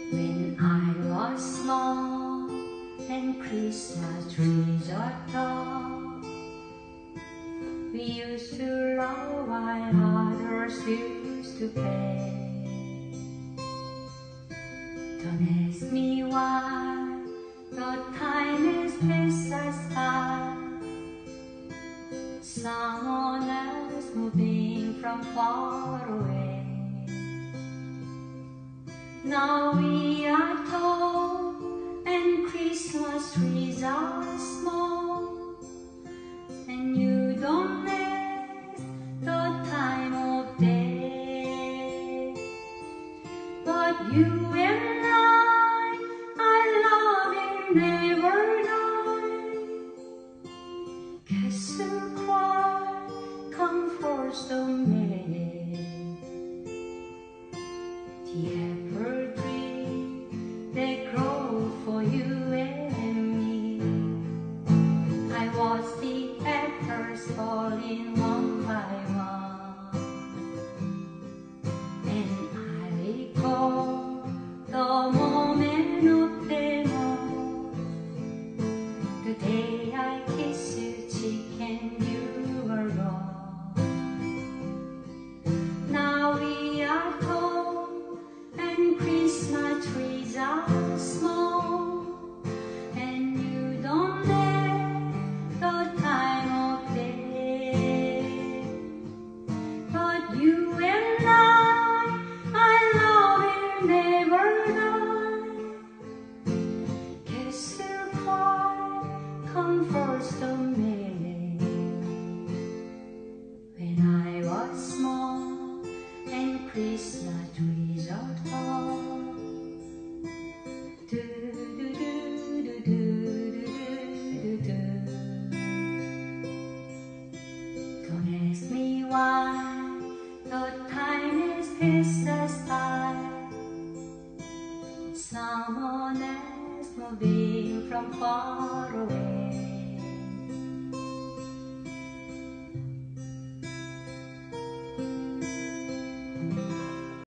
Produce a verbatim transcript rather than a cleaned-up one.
When I was small and Christmas trees are tall, we used to laugh while others used to play. Don't ask me why the time has passed us by. Someone else moving from far away. Now we are tall and Christmas trees are small, and you don't ask the time of day. But you and I, our love will never die. Castle cry, comforts the May. The apple tree, they grow for you and me. I watch the apples falling one by one, and I recall the moment of them all. The day I kissed you cheek and you were gone. Now we are tall and Christmas trees are small, and you don't know the time of day. But you and I, our love will never die. Castle cry comforts the May. When I was small and Christmas trees are tall, do do do do do do do do. Don't ask me why the time has passed us by. Someone else moving from far away.